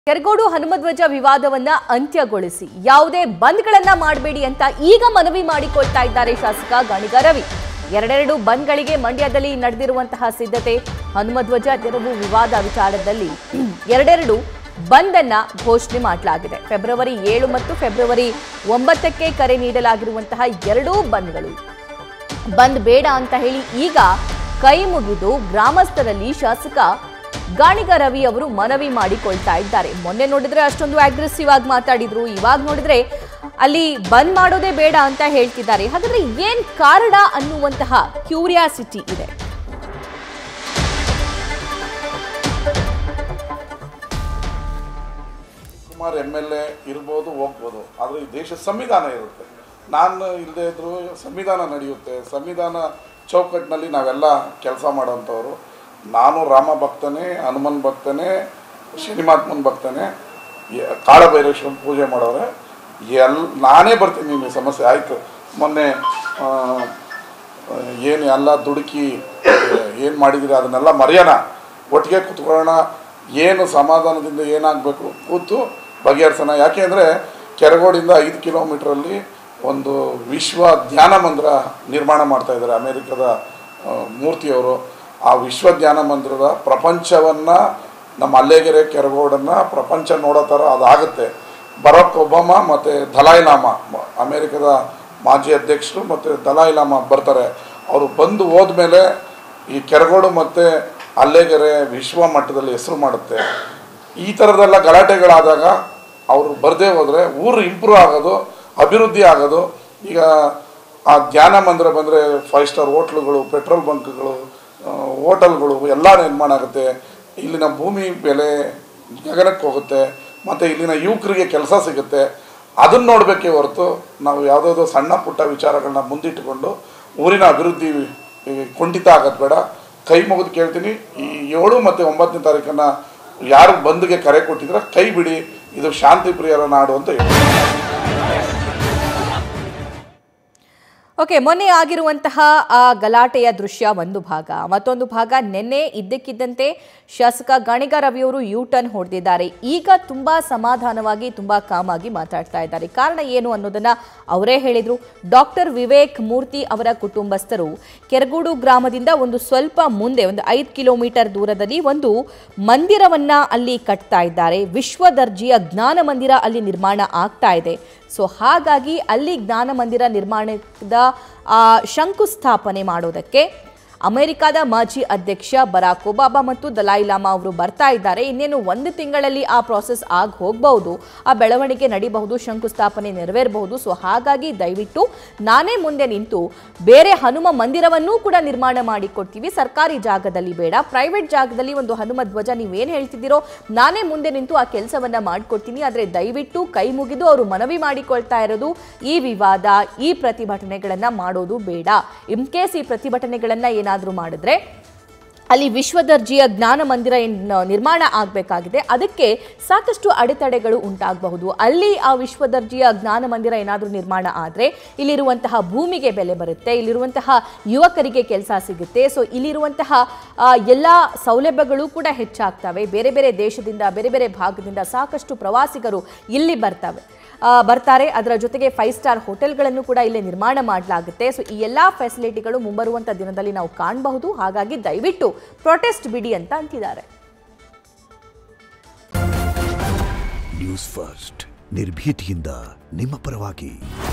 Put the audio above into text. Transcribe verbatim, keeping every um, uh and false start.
ಕೆರಗೋಡು ಹನುಮಧ್ವಜ ವಿವಾದವನ್ನ ಅಂತ್ಯಗೊಳಿಸಿ ಯಾವುದೇ ಬಂದ್ಗಳನ್ನ ಮಾಡಬೇಡಿ ಅಂತ ಈಗ ಮನವಿ ಮಾಡಿಕೊಳ್ತಾ ಇದ್ದಾರೆ ಶಾಸಕ ಗಾಣಿಗ ರವಿ. ಎರಡೆರಡು ಬಂದ್ಗಳಿಗೆ ಮಂಡ್ಯದಲ್ಲಿ ನಡೆದಿರುವಂತಹ ಸಿದ್ಧತೆ, ಹನುಮಧ್ವಜ ತೆರವು ವಿವಾದ ವಿಚಾರದಲ್ಲಿ ಎರಡೆರಡು ಬಂದ್ ಅನ್ನ ಘೋಷಣೆ ಮಾಡಲಾಗಿದೆ. ಫೆಬ್ರವರಿ ಏಳು ಮತ್ತು ಫೆಬ್ರವರಿ ಒಂಬತ್ತಕ್ಕೆ ಕರೆ ನೀಡಲಾಗಿರುವಂತಹ ಎರಡೂ ಬಂದ್ಗಳು ಬಂದ್ ಬೇಡ ಅಂತ ಹೇಳಿ ಈಗ ಕೈ ಮುಗಿದು ಗ್ರಾಮಸ್ಥರಲ್ಲಿ ಶಾಸಕ ಗಾಣಿಗ ರವಿ ಅವರು ಮನವಿ ಮಾಡಿಕೊಳ್ತಾ ಇದ್ದಾರೆ. ಮೊನ್ನೆ ನೋಡಿದ್ರೆ ಅಷ್ಟೊಂದು ಅಗ್ರೆಸಿವ್ ಆಗಿ ಮಾತಾಡಿದ್ರು, ಇವಾಗ ನೋಡಿದ್ರೆ ಅಲ್ಲಿ ಬಂದ್ ಮಾಡೋದೇ ಬೇಡ ಅಂತ ಹೇಳ್ತಿದ್ದಾರೆ. ಹಾಗಾದ್ರೆ ಏನ್ ಕಾರಣ ಅನ್ನುವಂತಹ ಕ್ಯೂರಿಯಾಸಿಟಿ ಇದೆ. ಕುಮಾರ್ ಎಮ್ ಎಲ್ ಎ ಇರ್ಬೋದು, ಹೋಗ್ಬೋದು, ಆದರೆ ಈ ದೇಶದ ಸಂವಿಧಾನ ಇರುತ್ತೆ. ನಾನು ಇಲ್ಲದೆ ಇದ್ರು ಸಂವಿಧಾನ ನಡೆಯುತ್ತೆ. ಸಂವಿಧಾನ ಚೌಕಟ್ಟಿನಲ್ಲಿ ನಾವೆಲ್ಲ ಕೆಲಸ ಮಾಡೋಂಥವ್ರು. ನಾನು ರಾಮ ಭಕ್ತನೇ, ಹನುಮನ್ ಭಕ್ತನೇ, ಶ್ರೀನಿಮಾತ್ಮನ್ ಭಕ್ತನೇ, ಕಾಳಭೈರೇಶ್ವರನ ಪೂಜೆ ಮಾಡೋರೆ. ಎಲ್ ನಾನೇ ಬರ್ತೀನಿ, ನಿಮಗೆ ಸಮಸ್ಯೆ ಆಯಿತು. ಮೊನ್ನೆ ಏನು ಎಲ್ಲ ದುಡುಕಿ ಏನು ಮಾಡಿದ್ದೀರಿ ಅದನ್ನೆಲ್ಲ ಮರೆಯೋಣ, ಒಟ್ಟಿಗೆ ಕೂತ್ಕೊಳ್ಳೋಣ, ಏನು ಸಮಾಧಾನದಿಂದ ಏನಾಗಬೇಕು ಕೂತು ಬಗೆಹರಿಸೋಣ. ಯಾಕೆ ಅಂದರೆ ಕೆರಗೋಡಿಂದ ಐದು ಕಿಲೋಮೀಟ್ರಲ್ಲಿ ಒಂದು ವಿಶ್ವ ಧ್ಯಾನ ಮಂದಿರ ನಿರ್ಮಾಣ ಮಾಡ್ತಾಯಿದ್ದಾರೆ ಅಮೇರಿಕದ ಮೂರ್ತಿಯವರು. ಆ ವಿಶ್ವ ಧ್ಯಾನ ಮಂದಿರದ ಪ್ರಪಂಚವನ್ನು, ನಮ್ಮ ಅಲ್ಲೇಗೆರೆ ಕೆರಗೋಡನ್ನು ಪ್ರಪಂಚ ನೋಡೋ ಥರ ಅದಾಗುತ್ತೆ. ಬರಾಕ್ ಒಬಾಮಾ ಮತ್ತು ದಲಾಯ್ ಲಾಮಾ, ಅಮೇರಿಕದ ಮಾಜಿ ಅಧ್ಯಕ್ಷರು ಮತ್ತು ದಲಾಯ್ ಲಾಮಾ ಬರ್ತಾರೆ. ಅವರು ಬಂದು ಹೋದ್ಮೇಲೆ ಈ ಕೆರಗೋಡು ಮತ್ತು ಅಲ್ಲೇಗೆರೆ ವಿಶ್ವ ಮಟ್ಟದಲ್ಲಿ ಹೆಸರು ಮಾಡುತ್ತೆ. ಈ ಥರದ್ದೆಲ್ಲ ಗಲಾಟೆಗಳಾದಾಗ ಅವರು ಬರದೇ ಹೋದರೆ ಊರು ಇಂಪ್ರೂವ್ ಆಗೋದು, ಅಭಿವೃದ್ಧಿ ಆಗೋದು. ಈಗ ಆ ಧ್ಯಾನ ಮಂದಿರ ಬಂದರೆ ಫೈವ್ ಸ್ಟಾರ್ ಹೋಟ್ಲುಗಳು, ಪೆಟ್ರೋಲ್ ಬಂಕ್ಗಳು, ಹೋಟೆಲ್ಗಳು ಎಲ್ಲ ನಿರ್ಮಾಣ ಆಗುತ್ತೆ. ಇಲ್ಲಿನ ಭೂಮಿ ಬೆಲೆ ಗಗನಕ್ಕೆ ಹೋಗುತ್ತೆ, ಮತ್ತು ಇಲ್ಲಿನ ಯುವಕರಿಗೆ ಕೆಲಸ ಸಿಗುತ್ತೆ. ಅದನ್ನು ನೋಡಬೇಕೇ ಹೊರತು ನಾವು ಯಾವುದಾದ್ರು ಸಣ್ಣ ಪುಟ್ಟ ವಿಚಾರಗಳನ್ನ ಮುಂದಿಟ್ಟುಕೊಂಡು ಊರಿನ ಅಭಿವೃದ್ಧಿ ಕುಂಠಿತ ಆಗೋದು ಬೇಡ. ಕೈ ಮುಗಿದು ಕೇಳ್ತೀನಿ, ಈ ಏಳು ಮತ್ತು ಒಂಬತ್ತನೇ ತಾರೀಕನ್ನು ಯಾರು ಬಂದ್ಗೆ ಕರೆ ಕೊಟ್ಟಿದ್ರೆ ಕೈ ಬಿಡಿ, ಇದು ಶಾಂತಿ ಪ್ರಿಯರ ನಾಡು ಅಂತ ಹೇಳಿ. ಓಕೆ, ಮೊನ್ನೆ ಆಗಿರುವಂತಹ ಆ ಗಲಾಟೆಯ ದೃಶ್ಯ ಒಂದು ಭಾಗ. ಮತ್ತೊಂದು ಭಾಗ ನಿನ್ನೆ ಇದ್ದಕ್ಕಿದ್ದಂತೆ ಶಾಸಕ ಗಾಣಿಗ ರವಿಯವರು ಯೂ ಟರ್ನ್ ಹೊಡೆದಿದ್ದಾರೆ. ಈಗ ತುಂಬಾ ಸಮಾಧಾನವಾಗಿ ತುಂಬಾ ಕಾಮಾಗಿ ಮಾತಾಡ್ತಾ ಇದ್ದಾರೆ. ಕಾರಣ ಏನು ಅನ್ನೋದನ್ನ ಅವರೇ ಹೇಳಿದ್ರು. ಡಾಕ್ಟರ್ ವಿವೇಕ್ ಮೂರ್ತಿ ಅವರ ಕುಟುಂಬಸ್ಥರು ಕೆರಗೋಡು ಗ್ರಾಮದಿಂದ ಒಂದು ಸ್ವಲ್ಪ ಮುಂದೆ ಒಂದು ಐದು ಕಿಲೋಮೀಟರ್ ದೂರದಲ್ಲಿ ಒಂದು ಮಂದಿರವನ್ನ ಅಲ್ಲಿ ಕಟ್ತಾ ಇದ್ದಾರೆ. ವಿಶ್ವ ದರ್ಜೆಯ ಜ್ಞಾನ ಮಂದಿರ ಅಲ್ಲಿ ನಿರ್ಮಾಣ ಆಗ್ತಾ ಇದೆ. ಸೊ ಹಾಗಾಗಿ ಅಲ್ಲಿ ಜ್ಞಾನ ಮಂದಿರ ನಿರ್ಮಾಣದ ಶಂಕುಸ್ಥಾಪನೆ ಮಾಡೋದಕ್ಕೆ ಅಮೆರಿಕದ ಮಾಜಿ ಅಧ್ಯಕ್ಷ ಬರಾಕ್ ಒಬಾಮಾ ಮತ್ತು ದಲಾಯ್ ಲಾಮಾ ಅವರು ಬರ್ತಾ ಇದ್ದಾರೆ. ಇನ್ನೇನು ಒಂದು ತಿಂಗಳಲ್ಲಿ ಆ ಪ್ರಾಸೆಸ್ ಆಗಿ ಹೋಗಬಹುದು, ಆ ಬೆಳವಣಿಗೆ ನಡೀಬಹುದು, ಶಂಕುಸ್ಥಾಪನೆ ನೆರವೇರಬಹುದು. ಸೊ ಹಾಗಾಗಿ ದಯವಿಟ್ಟು ನಾನೇ ಮುಂದೆ ನಿಂತು ಬೇರೆ ಹನುಮ ಮಂದಿರವನ್ನೂ ಕೂಡ ನಿರ್ಮಾಣ ಮಾಡಿಕೊಡ್ತೀವಿ, ಸರ್ಕಾರಿ ಜಾಗದಲ್ಲಿ ಬೇಡ, ಪ್ರೈವೇಟ್ ಜಾಗದಲ್ಲಿ ಒಂದು ಹನುಮ ಧ್ವಜ ನೀವೇನು ಹೇಳ್ತಿದ್ದೀರೋ ನಾನೇ ಮುಂದೆ ನಿಂತು ಆ ಕೆಲಸವನ್ನ ಮಾಡಿಕೊಡ್ತೀನಿ. ಆದರೆ ದಯವಿಟ್ಟು ಕೈ ಮುಗಿದು ಅವರು ಮನವಿ ಮಾಡಿಕೊಳ್ತಾ ಇರೋದು ಈ ವಿವಾದ, ಈ ಪ್ರತಿಭಟನೆಗಳನ್ನ ಮಾಡೋದು ಬೇಡ. ಇನ್ ಕೇಸ್ ಈ ಪ್ರತಿಭಟನೆಗಳನ್ನ ಏನಾದರೂ ಮಾಡಿದ್ರೆ ಅಲ್ಲಿ ವಿಶ್ವ ದರ್ಜೆಯ ಜ್ಞಾನ ಮಂದಿರ ನಿರ್ಮಾಣ ಆಗಬೇಕಾಗಿದೆ. ಅದಕ್ಕೆ ಸಾಕಷ್ಟು ಅಡೆತಡೆಗಳು ಉಂಟಾಗಬಹುದು. ಅಲ್ಲಿ ಆ ವಿಶ್ವ ದರ್ಜೆಯ ಜ್ಞಾನ ಮಂದಿರ ಏನಾದರೂ ನಿರ್ಮಾಣ ಆದರೆ ಇಲ್ಲಿರುವಂತಹ ಭೂಮಿಗೆ ಬೆಲೆ ಬರುತ್ತೆ, ಇಲ್ಲಿರುವಂತಹ ಯುವಕರಿಗೆ ಕೆಲಸ ಸಿಗುತ್ತೆ. ಸೊ ಇಲ್ಲಿರುವಂತಹ ಎಲ್ಲ ಸೌಲಭ್ಯಗಳು ಕೂಡ ಹೆಚ್ಚಾಗ್ತವೆ. ಬೇರೆ ಬೇರೆ ದೇಶದಿಂದ, ಬೇರೆ ಬೇರೆ ಭಾಗದಿಂದ ಸಾಕಷ್ಟು ಪ್ರವಾಸಿಗರು ಇಲ್ಲಿ ಬರ್ತವೆ ಬರ್ತಾರೆ ಅದರ ಜೊತೆಗೆ ಫೈವ್ ಸ್ಟಾರ್ ಹೋಟೆಲ್ಗಳನ್ನು ಕೂಡ ಇಲ್ಲಿ ನಿರ್ಮಾಣ ಮಾಡಲಾಗುತ್ತೆ. ಸೊ ಈ ಎಲ್ಲ ಫೆಸಿಲಿಟಿಗಳು ಮುಂಬರುವಂಥ ದಿನದಲ್ಲಿ ನಾವು ಕಾಣಬಹುದು. ಹಾಗಾಗಿ ದಯವಿಟ್ಟು ಪ್ರೊಟೆಸ್ಟ್ ಬಿಡಿ ಅಂತ ಅಂತಿದ್ದಾರೆ. ನ್ಯೂಸ್ ಫಸ್ಟ್ ನಿರ್ಭೀತಿಯಿಂದ ನಿಮ್ಮ ಪರವಾಗಿ.